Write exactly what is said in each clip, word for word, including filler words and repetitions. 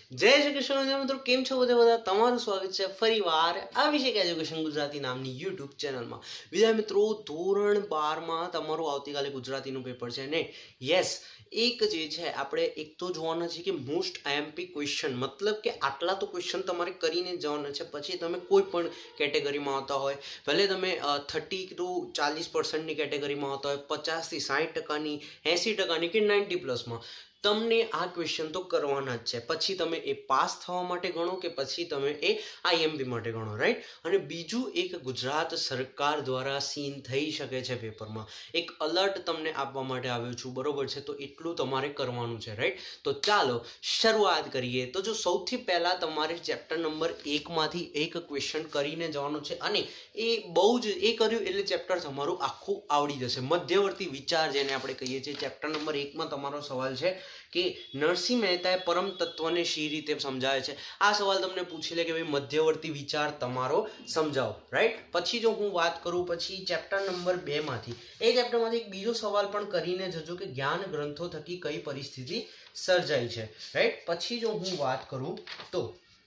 જય શ્રી કૃષ્ણ મિત્રો, કેમ છો બધા બધા તમારું સ્વાગત છે ફરીવાર અભિષેક એજ્યુકેશન ગુજરાતી નામની યુટ્યુબ ચેનલમાં। બીજા મિત્રો, ધોરણ બારમાં તમારું આવતીકાલે ગુજરાતીનું પેપર છે ને? યસ, એક જે છે આપણે એક તો જોવાના છે કે મોસ્ટ આઈએમપી ક્વેશ્ચન, મતલબ કે આટલા તો ક્વેશ્ચન તમારે કરીને જવાના છે। પછી તમે કોઈ પણ કેટેગરીમાં આવતા હોય, ભલે તમે થર્ટી ટુ ચાલીસ પર્સન્ટની કેટેગરીમાં આવતા હોય, પચાસથી સાઠ ટકાની, એંસી ટકાની કે નાઇન્ટી પ્લસમાં, તમને આ ક્વેશ્ચન તો કરવાના જ છે। પછી તમે એ પાસ થવા માટે ગણો કે પછી તમે એ આઈએમપી માટે ગણો, રાઈટ। અને બીજું, એક ગુજરાત સરકાર દ્વારા સીન થઈ શકે છે પેપરમાં, એક અલર્ટ તમને આપવા માટે આવ્યો છું, બરોબર છે? તો એટલું તમારે કરવાનું છે, રાઈટ। તો ચાલો શરૂઆત કરીએ। તો જો સૌથી પહેલા તમારે ચેપ્ટર નંબર એકમાંથી એક ક્વેશ્ચન કરીને જવાનું છે, અને એ બહુ જ એ કર્યું એટલે ચેપ્ટર તમારું આખું આવડી જશે। મધ્યવર્તી વિચાર જેને આપણે કહીએ છીએ, ચેપ્ટર નંબર એકમાં તમારો સવાલ છે કે નરસિંહ મહેતાએ પરમ તત્વને શી રીતે સમજાવે છે। આ સવાલ તમને પૂછી લે કે ભાઈ મધ્યવર્તી વિચાર તમારો સમજાવો, રાઈટ। પછી જો હું વાત કરું પછી ચેપ્ટર નંબર બે માંથી એ ચેપ્ટરમાંથી એક બીજો સવાલ પણ કરીને જજો કે જ્ઞાન ગ્રંથો થકી કઈ પરિસ્થિતિ સર્જાઈ છે, રાઈટ। પછી જો હું વાત કરું તો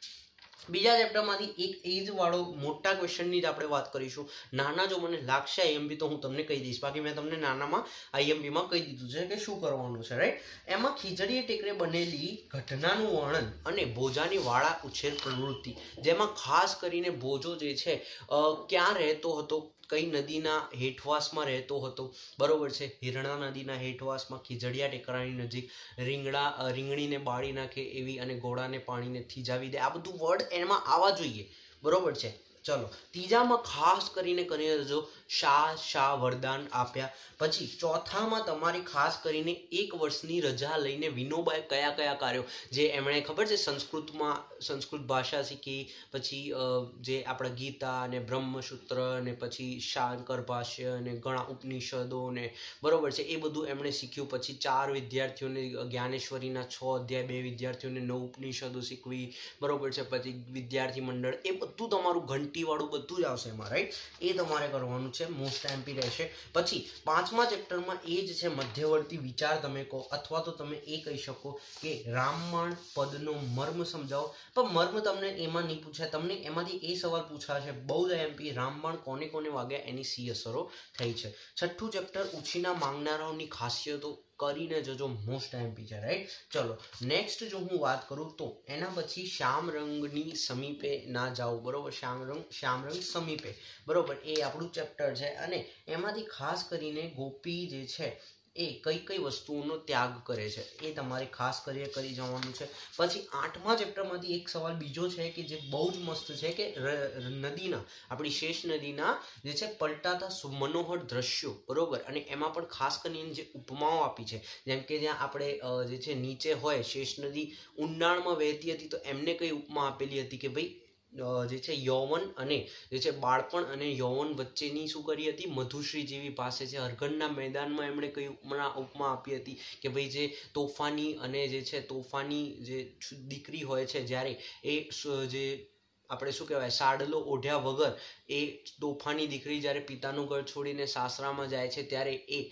બીજા ચેપ્ટરમાંથી એક એજ વાળો મોટા ક્વેશ્ચનની જ આપણે વાત કરીશું। નાના જો મને લાગશે આઈએમપી તો હું તમને કહી દઈશ, બાકી મેં તમને નાનામાં આઈએમપીમાં કહી દીધું છે કે શું કરવાનું છે, રાઈટ। એમાં ખીજડીએ ટેકરે બનેલી ઘટનાનું વર્ણન અને ભોજાની વાળા ઉછેર પ્રવૃત્તિ, જેમાં ખાસ કરીને ભોજો જે છે ક્યાં રહેતો હતો, કઈ નદીના હેઠવાસમાં રહેતો હતો, બરોબર છે? હિરણા નદીના હેઠવાસમાં, ખીજડીયા ટેકરાની નજીક, રીંગણા રીંગણીને બાળી નાખે એવી અને ઘોડાને પાણીને થીજાવી દે, આ બધું વર્ડ એમાં આવવા જોઈએ, બરોબર છે? ચલો, ત્રીજામાં ખાસ કરીને કરી દેજો શાહ શાહ વરદાન આપ્યા। પછી ચોથામાં તમારી ખાસ કરીને એક વર્ષની રજા લઈને વિનોબાએ કયા કયા કાર્યો, જે એમણે ખબર છે સંસ્કૃતમાં સંસ્કૃત ભાષા શીખી, પછી જે આપણા ગીતા અને બ્રહ્મસૂત્ર અને પછી શાંકર ભાષ્ય અને ઘણા ઉપનિષદો ને, બરોબર છે, એ બધું એમણે શીખ્યું। પછી ચાર વિદ્યાર્થીઓને જ્ઞાનેશ્વરીના છ અધ્યાય, બે વિદ્યાર્થીઓને નવ ઉપનિષદો શીખવી, બરોબર છે? પછી વિદ્યાર્થી મંડળ, એ બધું તમારું ઘંટી વાળું બધું જ આવશે એમાં, રાઈટ। એ તમારે કરવાનું છે, મોસ્ટ એમપી રહેશે। પછી પાંચમા ચેપ્ટરમાં એ જ છે મધ્યવર્તી વિચાર તમે કહો, અથવા તો તમે એ કહી શકો કે રામબાણ પદનો મર્મ સમજાવો। પણ મર્મ તમને એમાં નહીં પૂછાય, તમને એમાંથી એ સવાલ પૂછાશે બહુ જ એમપી, રામબાણ કોને કોને વાગ્યા, એની સી અસરો થઈ છે। છઠ્ઠું ચેપ્ટર ઉછીના માંગનારાઓની ખાસિયતો કરીને જજો, મોસ્ટ એમપી છે, રાઈટ। ચલો નેક્સ્ટ જો હું વાત કરું તો એના પછી શ્યામ રંગની સમીપે ના જાઓ, બરોબર? શ્યામ રંગ શ્યામ રંગ સમીપે, બરોબર, એ આપણું ચેપ્ટર છે। અને એમાંથી ખાસ કરીને ગોપી જે છે એ કઈ કઈ વસ્તુઓનો ત્યાગ કરે છે એ તમારે ખાસ કરીને કરી જવાનું છે। પછી આઠમા ચેપ્ટરમાંથી એક સવાલ બીજો છે કે જે બહુ જ મસ્ત છે કે નદીના, આપણી શેષ નદીના જે છે પલટાતા મનોહર દ્રશ્યો, બરોબર, અને એમાં પણ ખાસ કરીને જે ઉપમાઓ આપી છે, જેમ કે જ્યાં આપણે જે છે નીચે હોય શેષ નદી ઊંડાણમાં વહેતી હતી, તો એમને કઈ ઉપમા આપેલી હતી કે ભાઈ જે છે યૌવન અને જે છે બાળપણ અને યૌવન વચ્ચેની શું કરી હતી, મધુશ્રી જેવી પાસે છે। હરગનના મેદાનમાં એમણે કઈ ઉપમા ઉપમા આપી હતી કે ભાઈ જે તોફાની અને જે છે તોફાની જે દીકરી હોય છે, જ્યારે એ જે આપણે શું કહેવાય સાડલો ઓઢ્યા વગર એ તોફાની દીકરી જ્યારે પિતાનું ઘર છોડીને સાસરામાં જાય છે, ત્યારે એ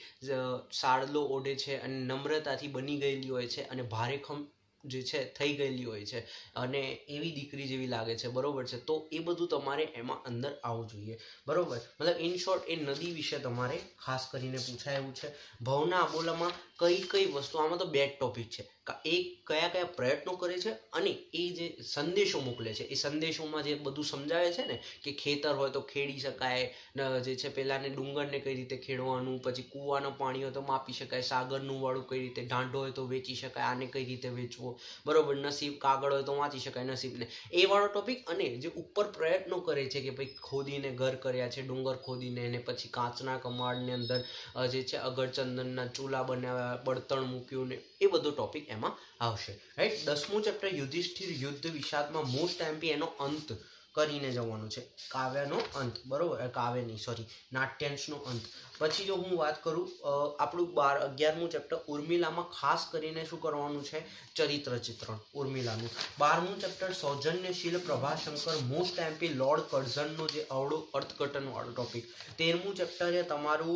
સાડલો ઓઢે છે અને નમ્રતાથી બની ગયેલી હોય છે અને ભારેખમ જે છે થઈ ગયેલી હોય છે અને એવી દીકરી જેવી લાગે છે, બરોબર છે? તો એ બધું તમારે એમાં અંદર આવવું જોઈએ, બરોબર? મતલબ ઇન શોર્ટ એ નદી વિશે તમારે ખાસ કરીને પૂછાય એવું છે। ભવના અબોલામાં કઈ કઈ વસ્તુ, આમાં તો બે ટોપિક છે, એ કયા કયા પ્રયત્નો કરે છે અને એ જે સંદેશો મોકલે છે, એ સંદેશોમાં જે બધું સમજાવે છે ને કે ખેતર હોય તો ખેડી શકાય, જે છે પેલાને ડુંગરને કઈ રીતે ખેડવાનું, પછી કૂવાનું પાણી હોય તો માપી શકાય, સાગરનું વાળું કઈ રીતે, દાંડો હોય તો વેચી શકાય, આને કઈ રીતે વેચવો, બરોબર, નસીબ કાગળ હોય તો વાંચી શકાય નસીબને, એ વાળો ટોપિક। અને જે ઉપર પ્રયત્નો કરે છે કે ભાઈ ખોદીને ઘર કર્યા છે, ડુંગર ખોદીને, અને પછી કાચના કમાડની અંદર જે છે અગરચંદનના ચૂલા બનાવ્યા, બળતણ મૂક્યું ને, એ બધો ટોપિક એમાં આવશે, રાઈટ। દસમું ચેપ્ટર યુધિષ્ઠિર યુદ્ધ વિષાદમાં મોસ્ટ એમપી એનો અંત કરીને જવાનું છે, કાવ્યનો અંત, બરોબર, કાવ્ય નહીં સોરી નાટ્યાંશનો અંત। પછી જો હું વાત કરું આપણું બાર અગિયારમું ચેપ્ટર ઉર્મિલામાં ખાસ કરીને શું કરવાનું છે, ચરિત્ર ચિત્રણ ઉર્મિલાનું। બારમું ચેપ્ટર સૌજન્યશીલ પ્રભાશંકર, મોસ્ટ એમપી લોર્ડ કર્ઝનનો જે અવળો અર્થઘટન વાળો ટોપિક। તેરમું ચેપ્ટર છે તમારું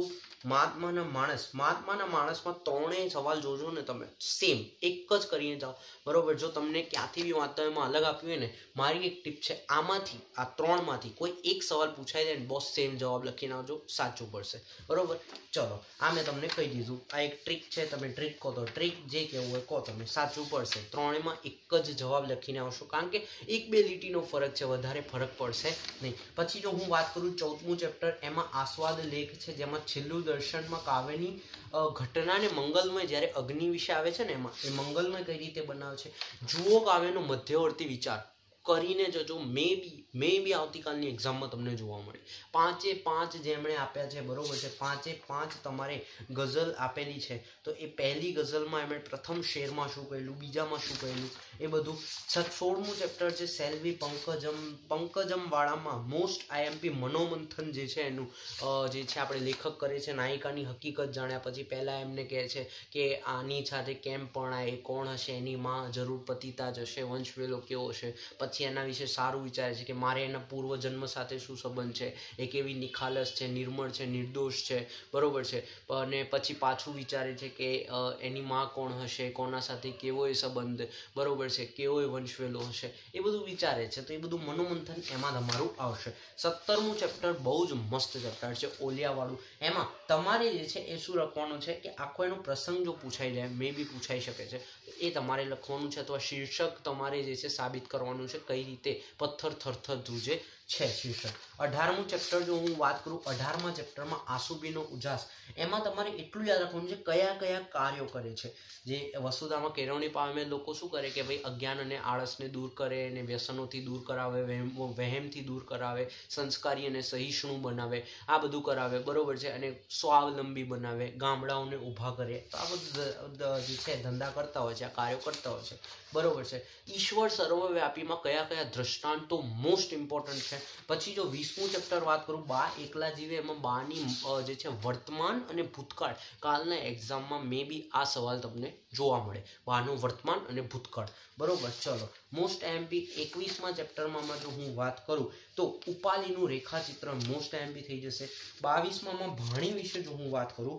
મહાત્માના માણસ મહાત્માના માણસમાં ત્રણેય સવાલ જોજો ને તમે સેમ એક જ કરીને જાઓ બરોબર. જો તમને ક્યાંથી બી વાંચતા એમાં અલગ આપ્યું હોય ને મારી એક ટીપ છે આમાંથી આ ત્રણમાંથી કોઈ એક સવાલ પૂછાઈ જાય ને બોસ સેમ જવાબ લખીને આવજો સાચું પડશે બરોબર. ચલો આ મેં તમને કહી દીધું આ એક ટ્રીક છે તમે ટ્રીક કહો તો ટ્રીક જે કહેવું હોય કહો તમે સાચું પડશે. ત્રણેયમાં એક જ જવાબ લખીને આવશો કારણ કે એક બે લીટીનો ફરક છે વધારે ફરક પડશે નહીં. પછી જો હું વાત કરું ચૌદમું ચેપ્ટર એમાં આસ્વાદ લેખ છે જેમાં છેલ્લું દર્શનમાં કાવ્યની ઘટનાને મંગલમય જ્યારે અગ્નિ વિશે આવે છે ને એમાં એ મંગલમય કઈ રીતે બનાવે છે જુઓ કાવ્યનો મધ્યવર્તી વિચાર કરીને જજો. મે બી મે બી આવતીકાલની એક્ઝામમાં તમને જોવા મળે. પાંચે પાંચ જેમણે આપ્યા છે બરોબર છે પાંચે પાંચ તમારે ગઝલ આપેલી છે તો એ પહેલી ગઝલમાં એમણે પ્રથમ શેરમાં શું કહેલું બીજામાં શું કહેલું એ બધું. સોળમું ચેપ્ટર છે સેલ્વી પંકજમ પંકજમ વાળામાં મોસ્ટ આઈએમપી મનોમંથન જે છે એનું જે છે આપણે લેખક કરે છે નાયિકાની હકીકત જાણ્યા પછી પહેલાં એમને કહે છે કે આની સાથે કેમ પરણાય કોણ હશે એની માં જરૂર પતિતા જ હશે વંશવેલો કેવો હશે. પછી એના વિશે સારું વિચારે છે કે મારે એના પૂર્વજન્મ સાથે શું સંબંધ છે એ કેવી નિખાલસ છે નિર્મળ છે નિર્દોષ છે બરોબર છે. અને પછી પાછું વિચારે છે કે એની માં કોણ હશે કોના સાથે કેવો એ સંબંધ બરોબર છે કેવો એ વંશવેલો હશે એ બધું વિચારે છે. તો એ બધું મનોમંથન એમાં તમારું આવશે. સત્તરમું ચેપ્ટર બહુ જ મસ્ત ચેપ્ટર છે ઓલિયાવાળું. એમાં તમારે જે છે એ શું લખવાનું છે કે આખો એનો પ્રસંગ જો પૂછાઈ જાય મે બી પૂછાઈ શકે છે એ તમારે લખવાનું છે અથવા શીર્ષક તમારે જે છે સાબિત કરવાનું છે કઈ રીતે પથ્થર થરથર ધ્રુજે છે શીર્ષક. અઢારમું ચેપ્ટર જો હું વાત કરું અઢારમા ચેપ્ટરમાં આસુબીનો ઉજાસ એમાં તમારે એટલું યાદ રાખવાનું છે કયા કયા કાર્યો કરે છે. જે વસુધામાં કેળવણી પામે લોકો શું કરે કે ભાઈ અજ્ઞાન અને આળસને દૂર કરે અને વ્યસનોથી દૂર કરાવે વહેમથી દૂર કરાવે સંસ્કારી અને સહિષ્ણુ બનાવે આ બધું કરાવે બરોબર છે. અને સ્વાવલંબી બનાવે ગામડાઓને ઊભા કરે તો આ બધું જે છે ધંધા કરતા હોય છે આ કાર્યો કરતા હોય છે બરોબર છે. ઈશ્વર સર્વવ્યાપીમાં કયા કયા દ્રષ્ટાંતો મોસ્ટ ઇમ્પોર્ટન્ટ છે. પછી જો વીસમું ચેપ્ટર વાત કરું બા એકલા જીવે એમાં બાની જે છે વર્તમાન અને ભૂતકાળ કાલના એક્ઝામમાં મે બી આ સવાલ તમને જોવા મળે બાનું વર્તમાન અને ભૂતકાળ બરોબર. ચલો મોસ્ટ એમપી એકવીસમાં ચેપ્ટરમાં જો હું વાત કરું તો ઉપાલીનું રેખાચિત્ર મોસ્ટ એમપી થઈ જશે. બાવીસમાં ભાણી વિશે જો હું વાત કરું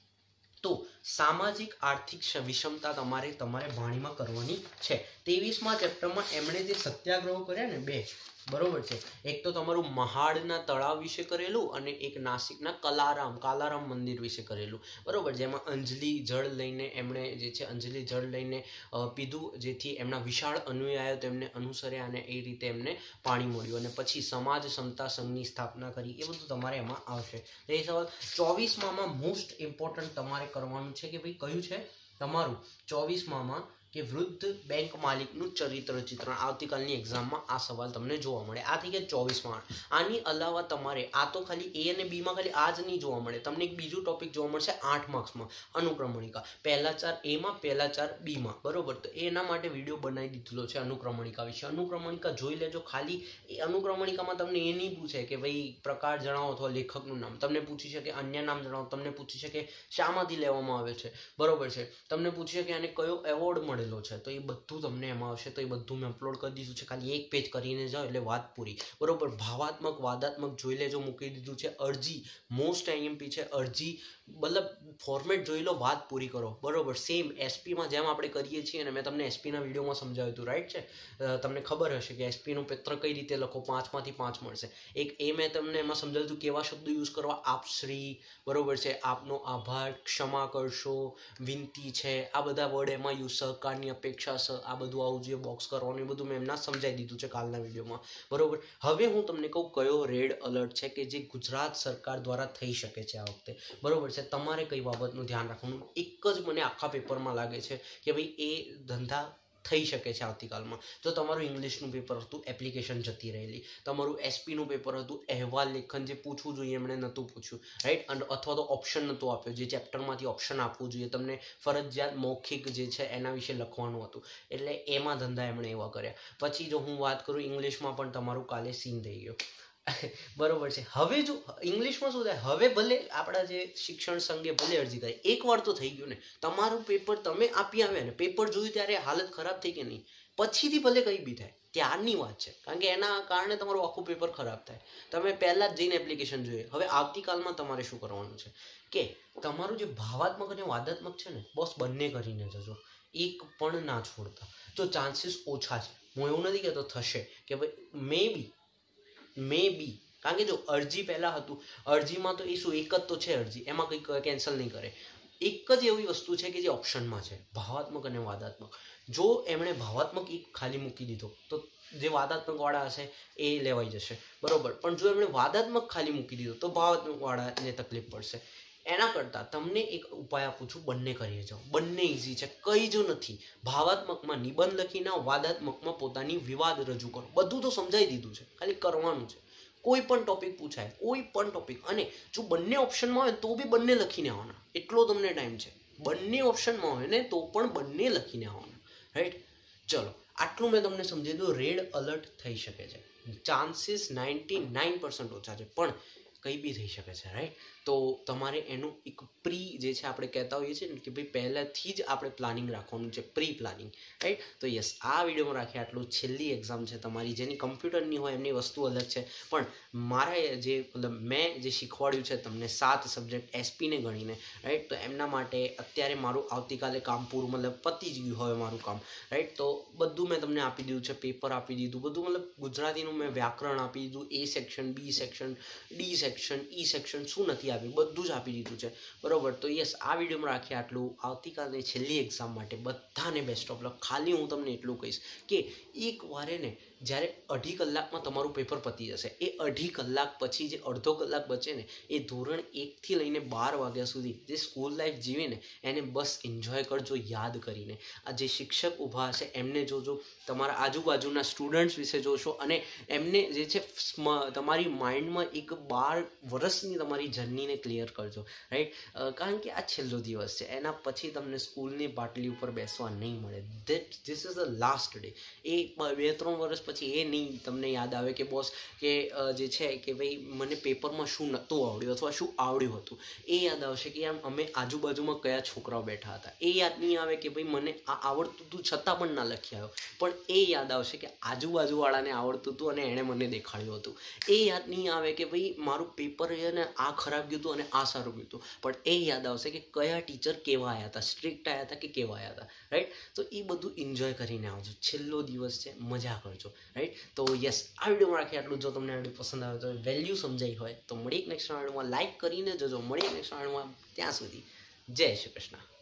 તો સામાજિક આર્થિક વિષમતા તમારે તમારે ભાણીમાં કરવાની છે. ત્રેવીસમાં ચેપ્ટરમાં એમણે જે સત્યાગ્રહો કર્યા ને બે બરોબર છે એક તો તમારું મહાડના તળાવ વિશે કરેલું અને એક નાસિકના કલારામ કાલારામ મંદિર વિશે કરેલું બરોબર. જેમાં અંજલિ જળ લઈને એમણે જે છે અંજલિ જળ લઈને પીધું જેથી એમના વિશાળ અનુયાયો તેમને અનુસર્યા અને એ રીતે એમને પાણી મળ્યું અને પછી સમાજ સમતા સંઘની સ્થાપના કરી એ બધું તમારે એમાં આવશે. એ સવાલ ચોવીસમાં મોસ્ટ ઇમ્પોર્ટન્ટ તમારે કરવાનું છે કે ભાઈ કયું છે તમારું ચોવીસમાં કે વૃદ્ધ બેંક માલિકનું ચરિત્ર ચિત્રણ આવતીકાલની એક્ઝામમાં આ સવાલ તમને જોવા મળે. આ થઈ ગયા ચોવીસમાં. આની અલાવા તમારે આ તો ખાલી એ અને બીમાં ખાલી આ જ નહીં જોવા મળે તમને એક બીજું ટોપિક જોવા મળશે આઠ માર્ક્સમાં અનુક્રમણિકા પહેલા ચાર એમાં પહેલા ચાર બીમાં બરોબર. તો એના માટે વિડીયો બનાવી દીધેલો છે અનુક્રમણિકા વિશે. અનુક્રમણિકા જોઈ લેજો. ખાલી એ અનુક્રમણિકામાં તમને એ નહીં પૂછે કે ભાઈ પ્રકાર જણાવો અથવા લેખકનું નામ તમને પૂછી શકે અન્ય નામ જણાવો તમને પૂછી શકે શામાંથી લેવામાં આવે છે બરોબર છે તમને પૂછી શકે અને કયો એવોર્ડ મળે છે તો એ બધું તમને એમાં આવશે. તો એ બધું મેં અપલોડ કરી દીધું છે ખાલી એક પેજ કરીને જાઓ એટલે વાત પૂરી બરોબર. ભાવાત્મક વાદાત્મક જોઈ લેજો મૂકી દીધું છે. અરજી મોસ્ટ આઈએમપી છે અરજી મતલબ ફોર્મેટ જોઈ લો વાત પૂરી કરો બરોબર. સેમ એસપીમાં જેમ આપણે કરીએ છીએ અને મેં તમને એસપીના વિડીયોમાં સમજાવ્યું હતું રાઈટ છે. તમને ખબર હશે કે એસપીનું પેત્ર કઈ રીતે લખો પાંચમાંથી પાંચ મળશે. એક એ મેં તમને એમાં સમજાવ્યું હતું કેવા શબ્દો યુઝ કરવા આપશ્રી બરોબર છે આપનો આભાર ક્ષમા કરશો વિનંતી છે આ બધા વર્ડ એમાં યુઝ સહકારની અપેક્ષા છે આ બધું આવું જોઈએ બોક્સ કરવાનું એ બધું મેં એમના સમજાવી દીધું છે કાલના વિડીયોમાં બરોબર. હવે હું તમને કહું કયો રેડ અલર્ટ છે કે જે ગુજરાત સરકાર દ્વારા થઈ શકે છે આ વખતે બરોબર છે. તમારે કઈ બાબતનું ધ્યાન રાખવાનું એક જ મને આખા પેપરમાં લાગે છે કે ભાઈ એ ધંધા થઈ શકે છે આવતીકાલમાં. જો તમારું ઇંગ્લિશનું પેપર હતું એપ્લિકેશન જતી રહેલી તમારું એસપીનું પેપર હતું અહેવાલ લેખન જે પૂછવું જોઈએ એમણે નહોતું પૂછ્યું રાઈટ અને અથવા તો ઓપ્શન નહોતું આપ્યો જે ચેપ્ટરમાંથી ઓપ્શન આપવું જોઈએ તમને ફરજિયાત મૌખિક જે છે એના વિશે લખવાનું હતું એટલે એમાં ધંધા એમણે એવા કર્યા. પછી જો હું વાત કરું ઇંગ્લિશમાં પણ તમારું કાલે સીન થઈ ગયો બરોબર છે. હવે જો ઇંગ્લિશમાં શું થાય હવે ભલે આપણા જે શિક્ષણ સંઘે ભલે અરજી કરી એક વાર તો થઈ ગયું ને તમારું પેપર તમે આપી આવ્યા ને પેપર જોયું ત્યારે હાલત ખરાબ થઈ કે નહીં પછીથી ભલે કંઈ બી થાય ત્યારની વાત છે, કારણ કે એના કારણે તમારું આખું પેપર ખરાબ થાય. તમે પહેલાં જ જઈને એપ્લિકેશન જોઈએ. હવે આવતીકાલમાં તમારે શું કરવાનું છે કે તમારું જે ભાવાત્મક અને વાદાત્મક છે ને બસ બંને કરીને જજો, એક પણ ના છોડતા. તો ચાન્સીસ ઓછા છે, હું એવું નથી કહેતો થશે કે ભાઈ મે બી મે બી કારણ કે જો અરજી પહેલાં હતું, અરજીમાં તો એ શું એક જ તો છે અરજી, એમાં કંઈક કેન્સલ નહીં કરે. એક જ એવી વસ્તુ છે કે જે ઓપ્શનમાં છે, ભાવાત્મક અને વાદાત્મક. જો એમણે ભાવાત્મક એક ખાલી મૂકી દીધો તો જે વાદાત્મક વાળા હશે એ લેવાઈ જશે, બરોબર. પણ જો એમણે વાદાત્મક ખાલી મૂકી દીધો તો ભાવાત્મક વાળાને તકલીફ પડશે. એના કરતાં તમને એક ઉપાય આપું છું, બંને કરી જાઓ. બંને ઇઝી છે, કંઈ જો નથી. ભાવાત્મકમાં નિબંધ લખીને, વાદાત્મકમાં પોતાની વિવાદ રજૂ કરો. બધું તો સમજાઈ દીધું છે, ખાલી કરવાનું છે. કોઈ પણ ટોપિક પૂછાય, કોઈ પણ ટોપિક, અને જો બંને ઓપ્શનમાં હોય તો બી બંને લખીને આવવાના, એટલો તમને ટાઈમ છે. બંને ઓપ્શનમાં હોય ને તો પણ બંને લખીને આવવાના, રાઈટ. ચલો આટલું મેં તમને સમજી દઉં. રેડ અલર્ટ થઈ શકે છે, ચાન્સીસ નાઇન્ટી નાઇન પર્સન્ટ ઓછા છે, પણ કંઈ બી થઈ શકે છે, રાઈટ. તો તમારે એનું એક પ્રી જે છે આપણે કહેતા હોઈએ છીએ ને કે ભાઈ પહેલાંથી જ આપણે પ્લાનિંગ રાખવાનું છે, પ્રી પ્લાનિંગ, રાઈટ. તો યસ, આ વિડીયોમાં રાખીએ આટલું. છેલ્લી એક્ઝામ છે તમારી, જેની કમ્પ્યુટરની હોય એમની વસ્તુ અલગ છે, પણ મારે જે મતલબ મેં જે શીખવાડ્યું છે તમને સાત સબ્જેક્ટ એસપીને ગણીને, રાઈટ. તો એમના માટે અત્યારે મારું આવતીકાલે કામ પૂરું મતલબ પતી જ ગયું હવે મારું કામ, રાઈટ. તો બધું મેં તમને આપી દીધું છે, પેપર આપી દીધું બધું, મતલબ ગુજરાતીનું મેં વ્યાકરણ આપી દીધું, A section, B section, D section, E section, શું નથી બધું જ આપી દીધું છે, બરોબર. તો યસ, આ વિડીયોમાં રાખીએ આટલું. આવતીકાલની છેલ્લી એક્ઝામ માટે બધાને બેસ્ટ ઓફ લક. ખાલી હું તમને એટલું કહીશ કે એક વારે ને જ્યારે અઢી કલાકમાં તમારું પેપર પતી જશે, એ અઢી કલાક પછી જે અડધો કલાક બચે ને એ ધોરણ એકથી લઈને બાર વાગ્યા સુધી જે સ્કૂલ લાઈફ જીવીને એને બસ એન્જોય કરજો, યાદ કરીને. આ જે શિક્ષક ઊભા હશે એમને જોજો, તમારા આજુબાજુના સ્ટુડન્ટ્સ વિશે જોશો, અને એમને જે છે તમારી માઇન્ડમાં એક બાર વર્ષની તમારી જર્નીને ક્લિયર કરજો, રાઈટ. કારણ કે આ છેલ્લો દિવસ છે, એના પછી તમને સ્કૂલની પાટલી ઉપર બેસવા નહીં મળે. That this is the last day. એ બે ત્રણ વર્ષ પછી એ નહીં તમને યાદ આવે કે બોસ કે જે છે કે ભાઈ મને પેપરમાં શું નહોતું આવડ્યું અથવા શું આવડ્યું હતું. એ યાદ આવશે કે યાર અમે આજુબાજુમાં કયા છોકરાઓ બેઠા હતા. એ યાદ નહીં આવે કે ભાઈ મને આ આવડતું હતું છતાં પણ ના લખી આવ્યો, પણ એ યાદ આવશે કે આજુબાજુવાળાને આવડતું હતું અને એણે મને દેખાડ્યું હતું. એ યાદ નહીં આવે કે ભાઈ મારું પેપર એને આ ખરાબ ગયું હતું અને આ સારું ગયું હતું, પણ એ યાદ આવશે કે કયા ટીચર કેવા આવ્યા હતા, સ્ટ્રિક્ટ આવ્યા હતા કે કેવા આવ્યા હતા, રાઈટ. તો એ બધું એન્જોય કરીને આવજો. છેલ્લો દિવસ છે, મજા કરજો, રાઈટ. તો યસ, આ વિડીયોમાં રાખીએ આટલું. જો તમને આ વિડીયો પસંદ આવે તો વેલ્યુ સમજાઈ હોય તો મળી એક નેક્સ્ટ વિડીયોમાં લાઈક કરીને જજો. મળી એક નેક્સ્ટ વિડીયોમાં, ત્યાં સુધી જય શ્રી કૃષ્ણ.